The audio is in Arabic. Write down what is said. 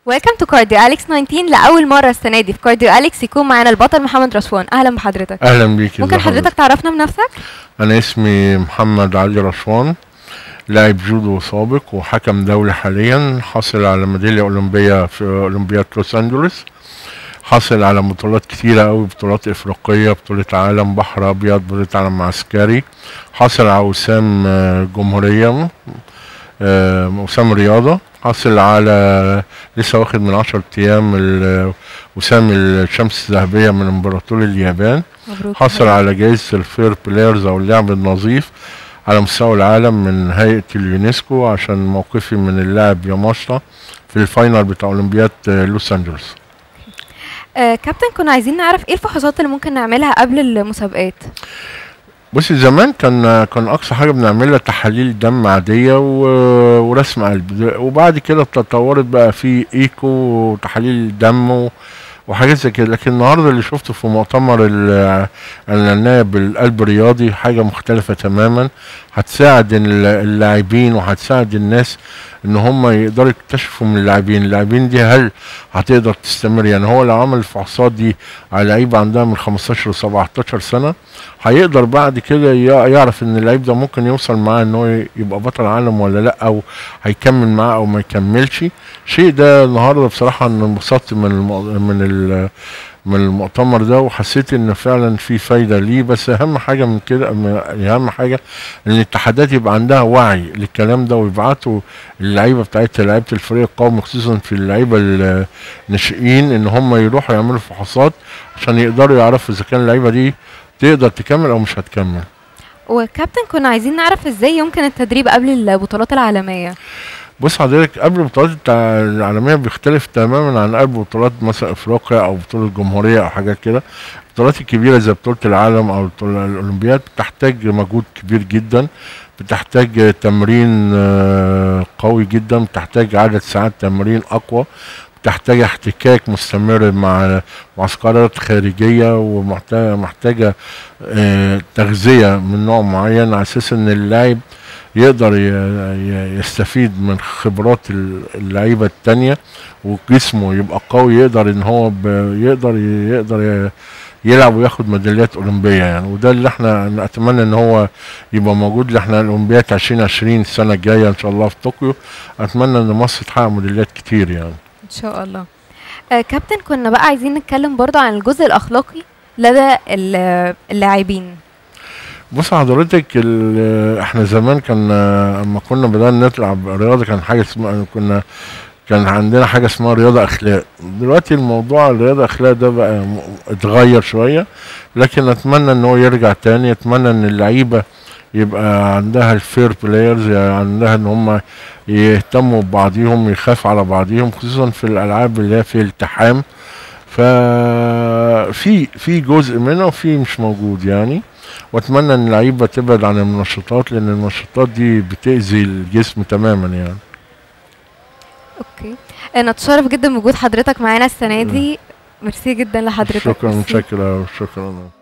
ويلكم تو كارديو أليكس 19. لأول مرة السنة دي في كارديو أليكس يكون معانا البطل محمد رشوان. أهلا بحضرتك. اهلا بيك. ممكن حضرتك تعرفنا بنفسك؟ انا اسمي محمد علي رشوان، لاعب جودو سابق وحكم دولي حاليا، حاصل على ميدالية أولمبية في أولمبياد لوس أنجلوس، حاصل على بطولات كتيرة أوي، بطولات إفريقية، بطولة عالم بحر أبيض، بطولة عالم عسكري، حاصل على وسام جمهورية، وسام رياضة، حاصل على لسه واخد من 10 أيام وسام الشمس الذهبية من إمبراطور اليابان. مبروك. حصل على جائزة الفير بلايرز أو اللعب النظيف على مستوى العالم من هيئة اليونسكو عشان موقفي من اللاعب ياماشتا في الفاينل بتاع أولمبياد لوس أنجلوس. كابتن، كنا عايزين نعرف ايه الفحوصات اللي ممكن نعملها قبل المسابقات؟ بصي، زمان كان اقصى حاجه بنعملها تحاليل دم عاديه ورسم قلب، وبعد كده تطورت بقى في ايكو وتحاليل دم وحاجات زي كده. لكن النهارده اللي شفته في مؤتمر العنايه بالقلب الرياضي حاجه مختلفه تماما، هتساعد اللاعبين وهتساعد الناس ان هم يقدروا يكتشفوا من اللاعبين دي هل هتقدر تستمر. يعني هو لو عمل الفحوصات دي على لعيبه عندها من 15 ل 17 سنه، هيقدر بعد كده يعرف ان اللعيب ده ممكن يوصل معاه ان هو يبقى بطل عالم ولا لا، او هيكمل معاه او ما يكملش. شيء ده النهارده بصراحه انا انبسطت من المؤتمر ده، وحسيت ان فعلا في فايده ليه. بس اهم حاجه من كده، اهم حاجه ان الاتحادات يبقى عندها وعي للكلام ده، ويبعتوا اللعيبه بتاعتها، لعيبه الفريق القومي خصوصا في اللعيبه الناشئين، ان هم يروحوا يعملوا فحوصات عشان يقدروا يعرفوا اذا كان اللعيبه دي تقدر تكمل او مش هتكمل. وكابتن، كنا عايزين نعرف ازاي يمكن التدريب قبل البطولات العالمية؟ بص حضرتك، قبل البطولات العالميه بيختلف تماما عن قبل بطولات مثلا افريقيا او بطوله جمهوريه او حاجات كده. البطولات الكبيره زي بطوله العالم او الاولمبياد بتحتاج مجهود كبير جدا، بتحتاج تمرين قوي جدا، بتحتاج عدد ساعات تمرين اقوى، بتحتاج احتكاك مستمر مع معسكرات خارجيه، ومحتاجه تغذيه من نوع معين على اساس ان اللاعب يقدر يستفيد من خبرات اللعيبه التانيه، وجسمه يبقى قوي، يقدر ان هو يقدر يلعب وياخد ميداليات اولمبيه يعني. وده اللي احنا نتمنى ان هو يبقى موجود. اللي احنا الاولمبياد 2020 السنه الجايه ان شاء الله في طوكيو، اتمنى ان مصر تحقق ميداليات كتير يعني ان شاء الله. كابتن، كنا بقى عايزين نتكلم برضه عن الجزء الاخلاقي لدى اللاعبين. بص حضرتك، احنا زمان اما كنا بدأنا نلعب رياضه كان حاجه اسمها كان عندنا حاجه اسمها رياضه اخلاق. دلوقتي الموضوع الرياضه اخلاق ده بقى اتغير شويه، لكن اتمنى ان هو يرجع تاني. اتمنى ان اللعيبه يبقى عندها الفير بلايرز، يعني عندها ان هم يهتموا ببعضيهم، يخافوا على بعضيهم، خصوصا في الالعاب اللي هي في التحام. ففي جزء منه وفي مش موجود يعني. واتمنى ان اللعيبه تبعد عن المنشطات، لان المنشطات دي بتأذي الجسم تماما يعني. اوكي، انا اتشرف جدا بوجود حضرتك معانا السنه دي. ميرسي جدا لحضرتك. شكرا. شكرا.